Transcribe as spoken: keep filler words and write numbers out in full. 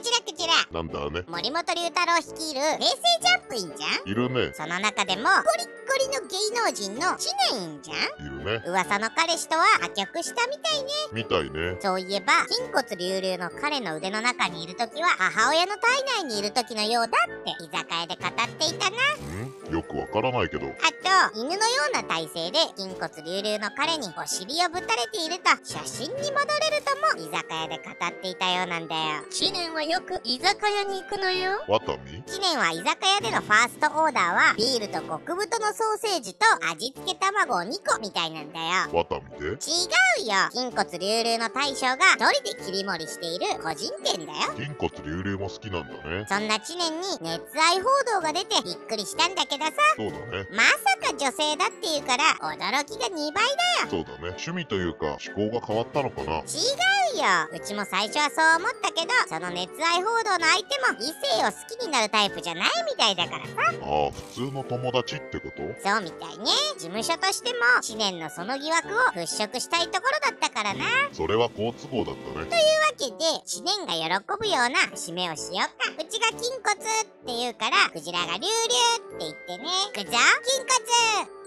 ちらクジラ。 なんだね。 森本龍太郎率いる平成ジャンプいんじゃん。 いるね。 その中でもゴリッゴリの芸能人の知念いんじゃん。 いるね。 噂の彼氏とは破局したみたいね。 みたいね。 そういえば筋骨隆々の彼の腕の中にいる時は母親の体内にいる時のようだって居酒屋で語っていたな。 んよくわからないけど。 あと犬のような体勢で筋骨隆々の彼にお尻をぶたれていると写真に戻れるとも居酒屋で語っていたようなんだよ。 知念はよく居酒屋に行くのよ。 ワタミ？ 知念は居酒屋でのファーストオーダーはビールと極太のソーセージと味付け卵をにこみたいなんだよ。 ワタミで？ 違うよ。筋骨隆々の大将が一人で切り盛りしている個人店だよ。 筋骨隆々も好きなんだね。 そんな知念に熱愛報道が出てびっくりしたんだけどさ。 そうだね。 まさか女性だっていうから驚きがにばいだよ。 そうだね。趣味というか思考が変わったのかな。 違うよ。うちも最初はそう思ったけど、その熱愛報道の相手も異性を好きになるタイプじゃないみたいだからさ。 ああ、普通の友達ってこと？ そうみたいね。事務所としても知念のその疑惑を払拭したいところだったからな。 それは好都合だったね。 というわけで知念が喜ぶような締めをしようか。うちが筋骨って言うからクジラがリュウリュウって言ってね。くぞ筋骨。